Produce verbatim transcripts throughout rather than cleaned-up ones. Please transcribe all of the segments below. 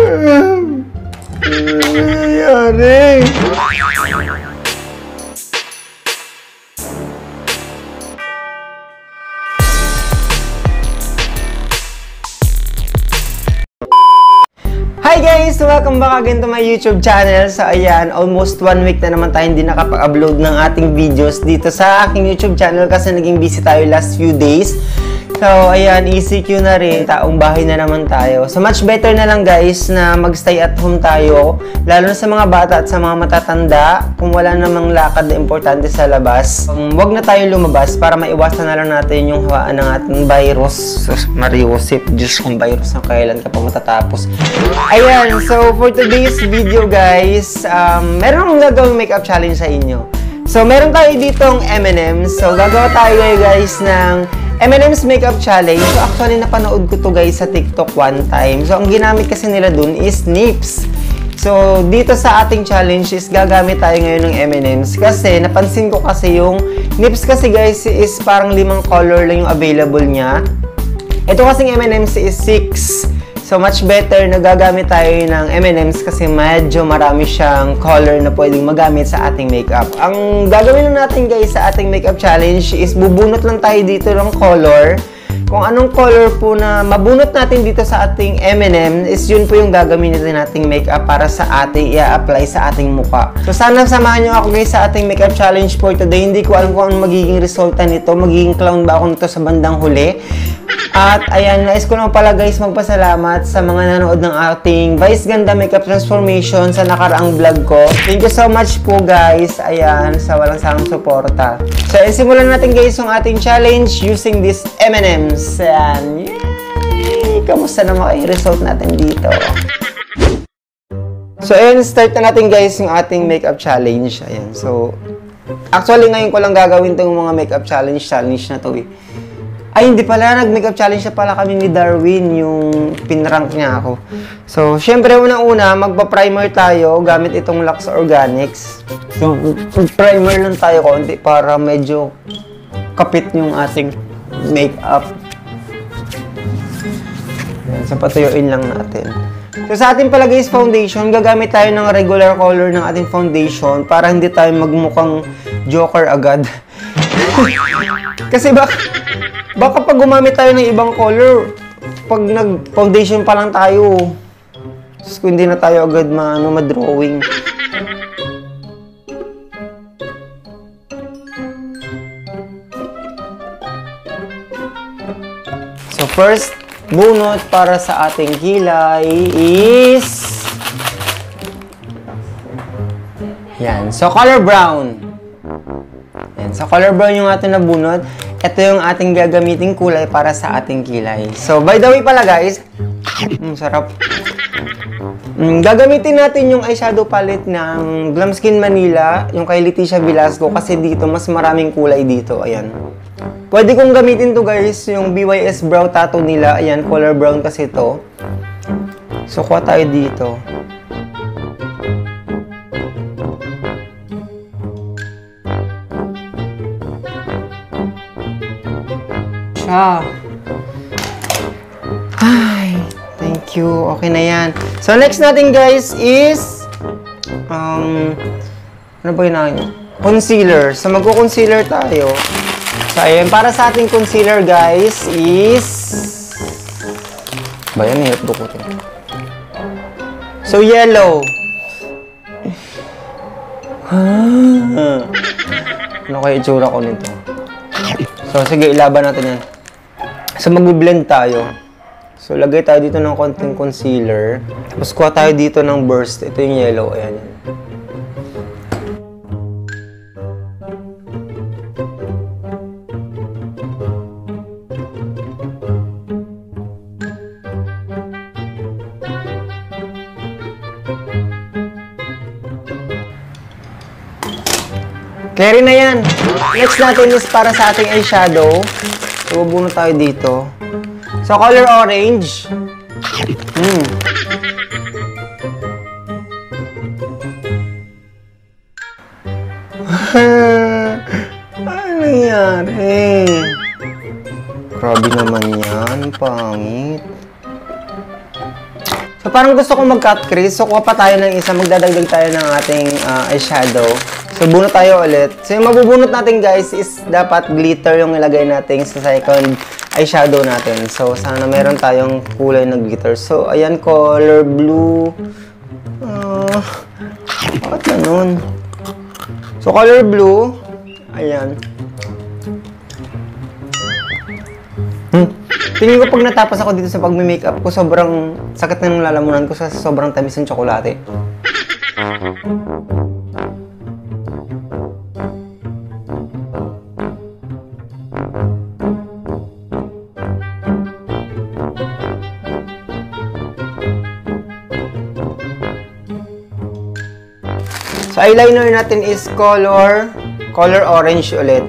nangyayari? Hi guys! Welcome back again to my YouTube channel. So ayan, almost one week na naman tayo hindi nakapag-upload ng ating videos dito sa aking YouTube channel kasi naging busy tayo last few days. So ayan, E C Q na rin, taong bahay na naman tayo. So much better na lang guys na magstay at home tayo, lalo na sa mga bata at sa mga matatanda. Kung wala namang lakad na importante sa labas, um, wag na tayo lumabas para maiwasan na lang natin yung hawaan ng ating virus. Mariusip, Diyos kong virus na kailan ka pa matatapos. Ayan, so for today's video guys, um, meron akong gagawing makeup challenge sa inyo. So meron tayo ditong M and M's. So gagawa tayo guys ng M and M's makeup challenge. So actually napanood ko to guys sa TikTok one time. So ang ginamit kasi nila dun is nips. So dito sa ating challenge is gagamit tayo ngayon ng M and M's kasi napansin ko kasi yung nips kasi guys is parang limang color lang yung available niya. Ito kasing M and M's is six. So, much better na gagamit tayo ng M and M's kasi medyo marami siyang color na pwedeng magamit sa ating makeup. Ang gagawin lang natin guys sa ating makeup challenge is bubunot lang tayo dito ng color. Kung anong color po na mabunot natin dito sa ating M and M is yun po yung gagamitin nating makeup para sa ating i-apply sa ating mukha. So, sana samahan nyo ako guys sa ating makeup challenge for today. Hindi ko alam kung anong magiging resulta nito. Magiging clown ba ako nito sa bandang huli? At ayan, nais ko lang pala guys magpasalamat sa mga nanood ng ating Vice Ganda Makeup Transformation sa nakaraang vlog ko. Thank you so much po guys, ayan, sa walang sawang suporta. So, simulan natin guys yung ating challenge using this M and M's. Ayan, yay! Kamusta naman kayo result natin dito? So, ayan, start na natin guys yung ating makeup challenge. Ayan, so, actually ngayon ko lang gagawin itong mga makeup challenge challenge na to eh. Ay, hindi pala. Nag-makeup challenge na pala kami ni Darwin, yung pinrank niya ako. So, syempre, unang-una, magpa-primer tayo gamit itong Lux Organics. So, primer lang tayo konti para medyo kapit yung ating makeup. So, patuyuin lang natin. So, sa ating pala guys, foundation, gagamit tayo ng regular color ng ating foundation para hindi tayo magmukhang joker agad. Kasi baka... Baka pag gumamit tayo ng ibang color, pag nag-foundation pa lang tayo, so hindi na tayo agad ma, ano, ma-drawing. So first, bunot para sa ating kilay is... Yan. So color brown. Yan. So color brown yung ating nabunot. Ito yung ating gagamiting kulay para sa ating kilay. So, by the way pala guys, mm, sarap. Mm, gagamitin natin yung eyeshadow palette ng Glam Skin Manila, yung kay Leticia Velasco, kasi dito mas maraming kulay dito. Ayan. Pwede kong gamitin to guys, yung B Y S Brow Tattoo nila. Ayan, color brown kasi to. So, kuha tayo dito. Ay, thank you. Okay na yan. So, next natin guys is um, ano ba yun? Concealer. So, magko-concealer tayo. So, ayan. Para sa ating concealer guys is ba yan? Hirap dukutin. So, yellow. Ano kaya itsura ko nito? So, sige, ilaban natin yan. So, mag-blend tayo. So, lagay tayo dito ng konting concealer. Tapos, kuha tayo dito ng burst. Ito yung yellow. Ayan yan. Clear na yan. Next natin is para sa ating eyeshadow. So, bubunot tayo dito. So, color orange. Hmm. Ano nangyari? Grabe naman yan. Pangit. So, parang gusto kong mag-cut crease. So, kuha pa tayo ng isa. Magdadagdag tayo ng ating uh, eyeshadow. So, bunot tayo ulit. So, yung mabubunot natin, guys, is dapat glitter yung ilagay natin sa second eyeshadow natin. So, sana meron tayong kulay na glitter. So, ayan, color blue. Uh, bakit ganun? So, color blue. Ayan. Hmm. Tingin ko pag natapos ako dito sa pag-makeup ko, sobrang sakit na ng lalamunan ko sa sobrang tamis ng tsokolate. So, eyeliner natin is color, color orange ulit.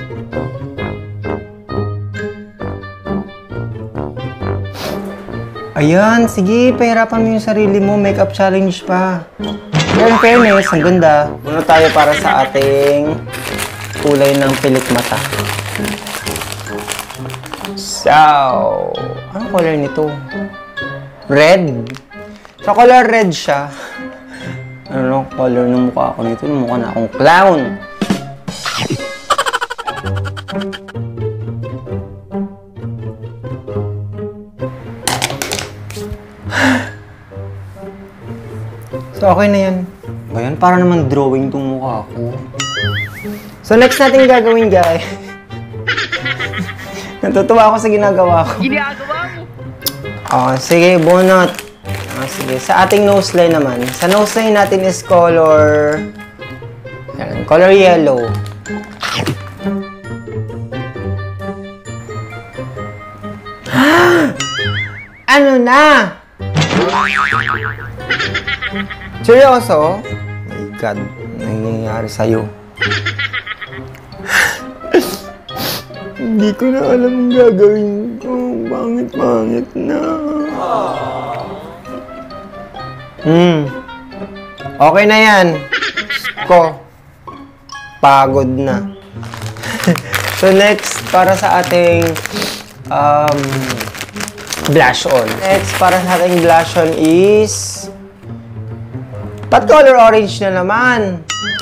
Ayan, sige, pahirapan mo yung sarili mo. Makeup challenge pa. Pero in fairness, ang ganda. Muna tayo para sa ating kulay ng pilik mata. So, anong color nito? Red. So, color red siya. Ano color ng mukha ko nito? Mukha na akong clown. So, okay na yan. Ba yan? Para naman drawing tong mukha ko. So, next natin gagawin, guys. Natutuwa ako sa ginagawa ko. Ginagawa mo? Oh, sige, bunot. Oh, sige. Sa ating nose line naman. Sa nose line natin is color... Yan, color yellow. Ano na? Seryoso? Oh my God, nangyayari sa'yo. Hindi ko na alam ang gagawin ko. Pangit-pangit na. Hmm. Okay na yan. Ko. Pagod na. So next, para sa ating um, blush on. Next, para sa ating blush on is... Ba't color orange na naman?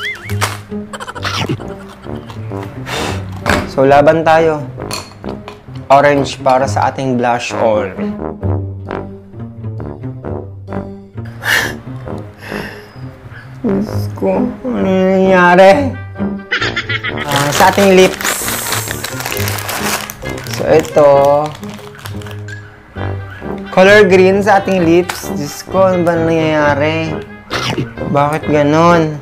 So, laban tayo. Orange para sa ating blush on. Diyos ko, ano nangyari? Uh, sa ating lips. So, ito. Color green sa ating lips. Diyos ko, ano ba nangyayari? Bakit ganon?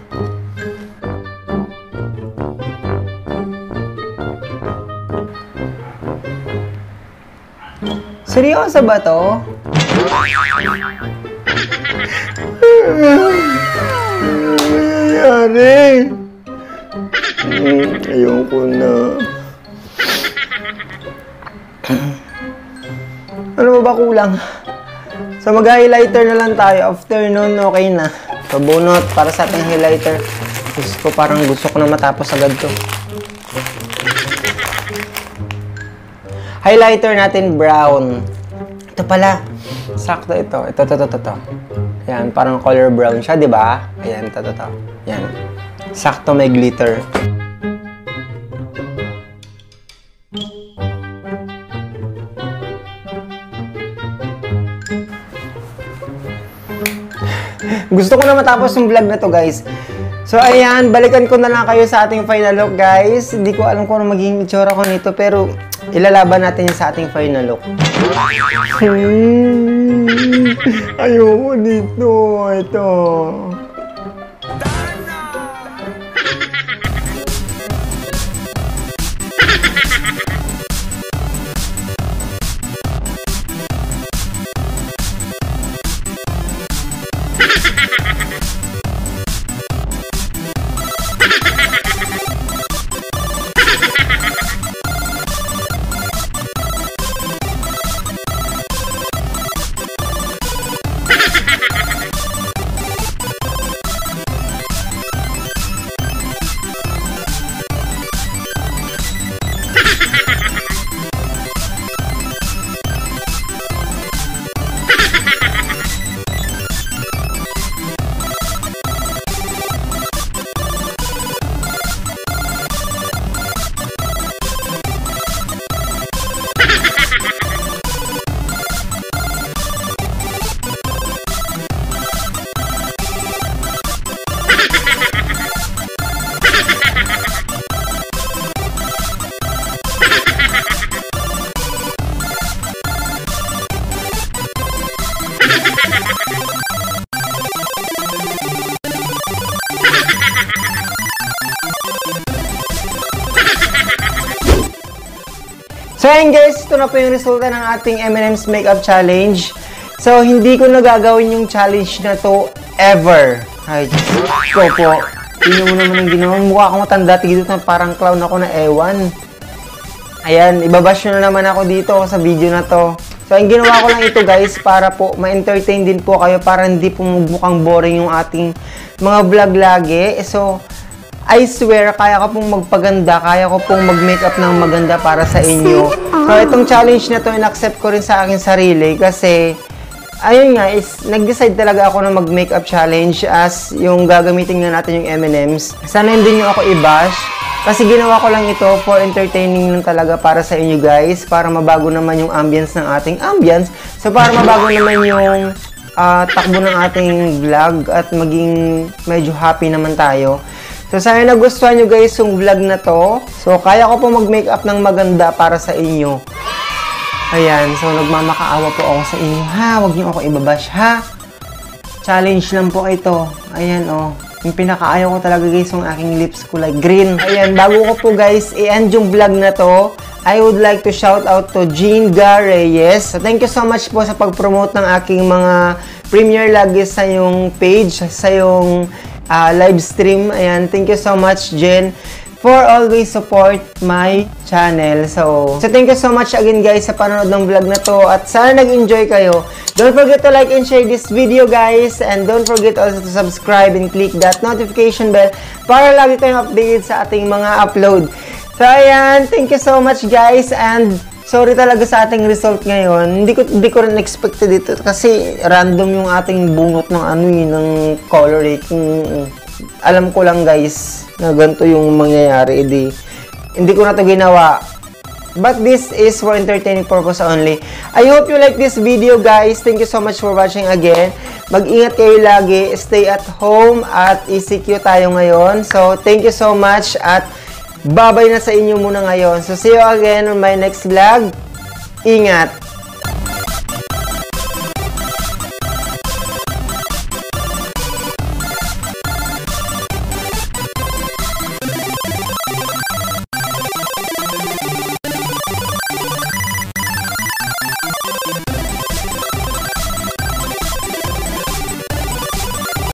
Seryoso ba to? Ano nangyayari? Hmm, ayoko na. Ano ba ba kulang? So, mag-highlighter na lang tayo. After nun, okay na. So, bunot para sa ating highlighter. Gusto ko, parang gusto ko na matapos agad to. Highlighter natin, brown. Ito pala. Sakto ito. Ito, ito, ito, ito. Ayan, parang color brown siya, di ba? Ayan, ito, ito, ito. Ayan. Sakto may glitter. Gusto ko na matapos yung vlog na to, guys. So, ayan, balikan ko na lang kayo sa ating final look, guys. Hindi ko alam kung ano magiging itsura ko nito, pero ilalaban natin yung sa ating final look. Hmm, ayoko dito. Ito. So ayun guys, ito na po yung resulta ng ating M and M's Makeup Challenge. So hindi ko nagagawin yung challenge na to ever. Ay, ko po. Tingnan mo naman ang ginawa. Mukha akong matanda. Tigito na parang clown ako na ewan. Ayan, ibabash nyo na naman ako dito sa video na to. So, ang ginawa ko lang ito guys, para po ma-entertain din po kayo, para hindi po mukhang boring yung ating mga vlog lagi. So, I swear, kaya ko pong magpaganda, kaya ko pong mag-makeup ng maganda para sa inyo. So, itong challenge na to, in-accept ko rin sa aking sarili kasi, ayun nga, is, nag-decide talaga ako na mag-makeup challenge as yung gagamitin nga natin yung M and M's. Sana hindi nyo ako i-bash. Kasi ginawa ko lang ito for entertaining lang talaga para sa inyo guys. Para mabago naman yung ambience ng ating ambience. So, para mabago naman yung uh, takbo ng ating vlog at maging medyo happy naman tayo. So, sana nagustuhan nyo guys yung vlog na to. So, kaya ko po mag-makeup ng maganda para sa inyo. Ayan, so nagmamakaawa po ako sa inyo. Ha, huwag niyo ako ibabash, ha? Challenge lang po ito. Ayan, oh. Yung pinakaayaw ko talaga guys, yung aking lips ko like green. Ayan, bago ko po guys, i-end yung vlog na to, I would like to shout out to Jean Gar Reyes. So, thank you so much po sa pag-promote ng aking mga premiere lagi sa yung page, sa yung uh, live stream. Ayan, thank you so much, Jen, for always support my channel. So, so thank you so much again guys sa panonood ng vlog na to at sana nag-enjoy kayo. Don't forget to like and share this video guys, and don't forget also to subscribe and click that notification bell para lagi kayong updated sa ating mga upload. So ayan, thank you so much guys, and sorry talaga sa ating result ngayon. Hindi ko hindi ko rin expected dito kasi random yung ating bunot ng ano yun, ng color eh. Kung alam ko lang guys na ganito yung mangyayari, edi hindi ko na to ginawa. But this is for entertaining purpose only. I hope you like this video guys. Thank you so much for watching again. Mag-ingat kayo lagi. Stay at home at E C Q tayo ngayon. So thank you so much at bye-bye na sa inyo muna ngayon. So see you again on my next vlog. Ingat!